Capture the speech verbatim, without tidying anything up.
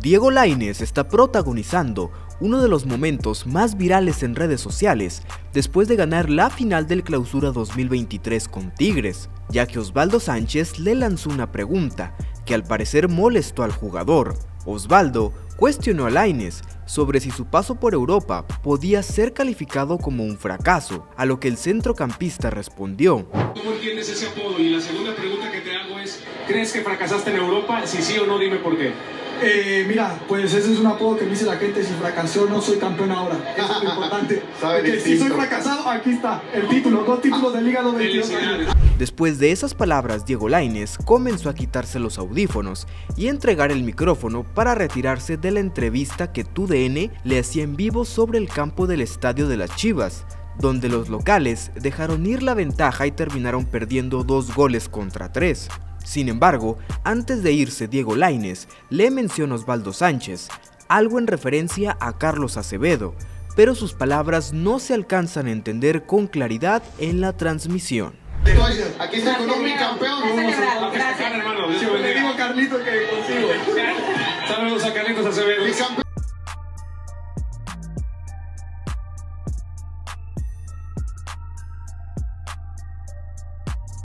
Diego Lainez está protagonizando uno de los momentos más virales en redes sociales después de ganar la final del Clausura dos mil veintitrés con Tigres, ya que Osvaldo Sánchez le lanzó una pregunta que al parecer molestó al jugador. Osvaldo cuestionó a Lainez sobre si su paso por Europa podía ser calificado como un fracaso, a lo que el centrocampista respondió: ¿Cómo entiendes ese apodo? Y la segunda pregunta que te hago es, ¿crees que fracasaste en Europa? Si sí o no, dime por qué. Eh, mira, pues ese es un apodo que me dice la gente: si fracasé o no, soy campeón ahora. Eso es lo importante. Porque si soy fracasado, aquí está el título, dos títulos de Liga dos veintidós. Después de esas palabras, Diego Lainez comenzó a quitarse los audífonos y entregar el micrófono para retirarse de la entrevista que T U D N le hacía en vivo sobre el campo del estadio de las Chivas, donde los locales dejaron ir la ventaja y terminaron perdiendo dos goles contra tres. Sin embargo, antes de irse Diego Lainez le menciona a Osvaldo Sánchez, algo en referencia a Carlos Acevedo, pero sus palabras no se alcanzan a entender con claridad en la transmisión. Aquí está con un bicampeón. Gracias, hermano. Le digo a Carlito que consigo. Saludos a Carlitos Acevedo.